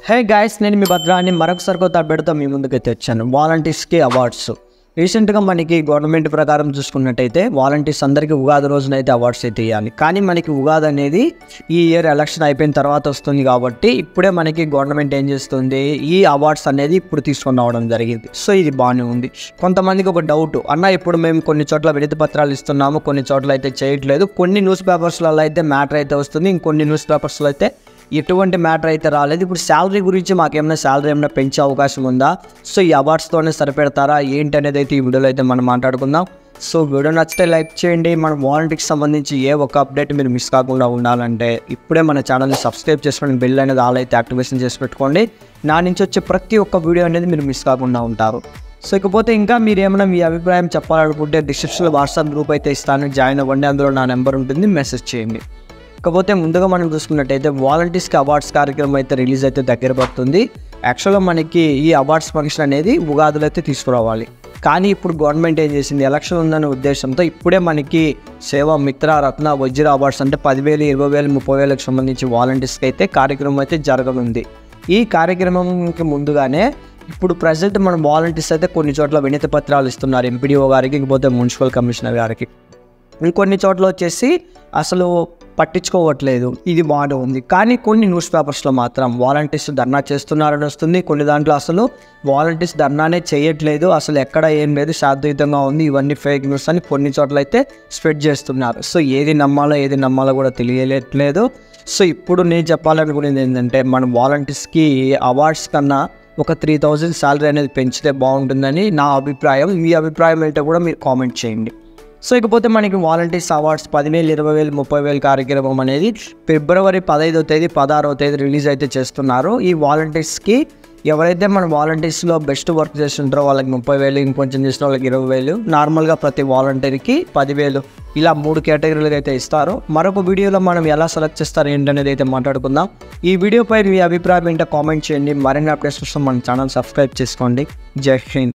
Hey guys, నేను మీ భద్రాన్ని మరొకసారి కొత్త అప్డేట్తో మీ ముందుకైతే వచ్చాను. వాలంటీర్స్కి అవార్డ్స్ రీసెంట్గా మనకి గవర్నమెంట్ ప్రకారం చూసుకున్నట్టయితే వాలంటీర్స్ అందరికీ ఉగాది రోజున అయితే అవార్డ్స్ అయితే ఇవ్వాలి. కానీ మనకి ఉగాది అనేది ఈ ఇయర్ ఎలక్షన్ అయిపోయిన తర్వాత వస్తుంది కాబట్టి ఇప్పుడే మనకి గవర్నమెంట్ ఏం చేస్తుంది, ఈ అవార్డ్స్ అనేది ఇప్పుడు తీసుకొని రావడం జరిగింది. సో ఇది బాగానే ఉంది. కొంతమందికి ఒక డౌట్, అన్న ఇప్పుడు మేము కొన్ని చోట్ల వినతి పత్రాలు ఇస్తున్నాము, కొన్ని చోట్ల అయితే చేయట్లేదు, కొన్ని న్యూస్ పేపర్స్లలో అయితే మ్యాటర్ అయితే వస్తుంది, ఇంకొన్ని న్యూస్ పేపర్స్లో అయితే ఎటువంటి మ్యాటర్ అయితే రాలేదు. ఇప్పుడు శాలరీ గురించి మాకేమైనా శాలరీ ఏమైనా పెంచే అవకాశం ఉందా, సో ఈ అవార్డ్స్తోనే సరిపెడతారా ఏంటి అనేది అయితే ఈ వీడియోలో అయితే మనం మాట్లాడుకుందాం. సో వీడియో నచ్చితే లైక్ చేయండి. మన వాలంటీర్కి సంబంధించి ఏ ఒక్క అప్డేట్ మీరు మిస్ కాకుండా ఉండాలంటే ఇప్పుడే మన ఛానల్ని సబ్స్క్రైబ్ చేసుకొని బెల్ అనేది ఆల్ అయితే యాక్టివేషన్ చేసి పెట్టుకోండి. నా నుంచి వచ్చే ప్రతి ఒక్క వీడియో అనేది మీరు మిస్ కాకుండా ఉంటారు. సో ఇకపోతే ఇంకా మీరు ఏమైనా మీ అభిప్రాయం చెప్పాలనుకుంటే డిస్క్రిప్షన్లో వాట్సాప్ గ్రూప్ అయితే ఇస్తాను, జాయిన్ అవ్వండి. అందులో నా నెంబర్ ఉంటుంది, మెసేజ్ చేయండి. కాకపోతే ముందుగా మనం చూసుకున్నట్టయితే వాలంటీర్స్కి అవార్డ్స్ కార్యక్రమం అయితే రిలీజ్ అయితే దగ్గర పడుతుంది. యాక్చువల్గా మనకి ఈ అవార్డ్స్ ఫంక్షన్ అనేది ఉగాదిలో అయితే తీసుకురావాలి. కానీ ఇప్పుడు గవర్నమెంట్ ఏం చేసింది, ఎలక్షన్ ఉందనే ఉద్దేశంతో ఇప్పుడే మనకి సేవా మిత్ర, రత్న, వజ్ర అవార్డ్స్ అంటే 10,000, 20,000, 30,000కి సంబంధించి వాలంటీర్స్కి అయితే కార్యక్రమం అయితే జరగనుంది. ఈ కార్యక్రమంకి ముందుగానే ఇప్పుడు ప్రజెంట్ మన వాలంటీర్స్ అయితే కొన్ని చోట్ల వినతి పత్రాలు ఇస్తున్నారు, ఎంపీడీఓ గారికి, ఇంకపోతే మున్సిపల్ కమిషనర్ గారికి. ఇంకొన్ని చోట్ల వచ్చేసి అసలు పట్టించుకోవట్లేదు. ఇది బాగానే ఉంది. కానీ కొన్ని న్యూస్ పేపర్స్లో మాత్రం వాలంటీర్స్ ధర్నా చేస్తున్నారని వస్తుంది. కొన్ని దాంట్లో అసలు వాలంటీర్స్ ధర్నానే చేయట్లేదు, అసలు ఎక్కడ ఏం లేదు, శాంతియుతంగా ఉంది, ఇవన్నీ ఫేక్ న్యూస్ అని కొన్ని చోట్ల అయితే స్ప్రెడ్ చేస్తున్నారు. సో ఏది నమ్మాలో కూడా తెలియట్లేదు. సో ఇప్పుడు నేను చెప్పాలనుకునేది ఏంటంటే, మన వాలంటీర్స్కి అవార్డ్స్ కన్నా ఒక 3,000 శాలరీ అనేది పెంచితే బాగుంటుందని నా అభిప్రాయం. మీ అభిప్రాయం ఏంటో కూడా మీరు కామెంట్ చేయండి. సో ఇకపోతే మనకి వాలంటీర్స్ అవార్డ్స్ 10,000, 20,000, 30,000 కార్యక్రమం అనేది ఫిబ్రవరి 15వ తేదీ, 16వ తేదీ రిలీజ్ అయితే చేస్తున్నారు. ఈ వాలంటీర్స్కి ఎవరైతే మన వాలంటీర్స్లో బెస్ట్ వర్క్ చేస్తుంటారో వాళ్ళకి 30,000, ఇంకొంచెం చేసిన వాళ్ళకి 20,000, నార్మల్గా ప్రతి వాలంటీర్కి 10,000, ఇలా 3 కేటగిరీలు అయితే ఇస్తారు. మరొక వీడియోలో మనం ఎలా సెలెక్ట్ చేస్తారు ఏంటనేది అయితే మాట్లాడుకుందాం. ఈ వీడియోపై మీ అభిప్రాయం ఏంటో కామెంట్ చేయండి. మరిన్ని అప్డేట్స్ కోసం మన ఛానల్ సబ్స్క్రైబ్ చేసుకోండి. జై హింద్.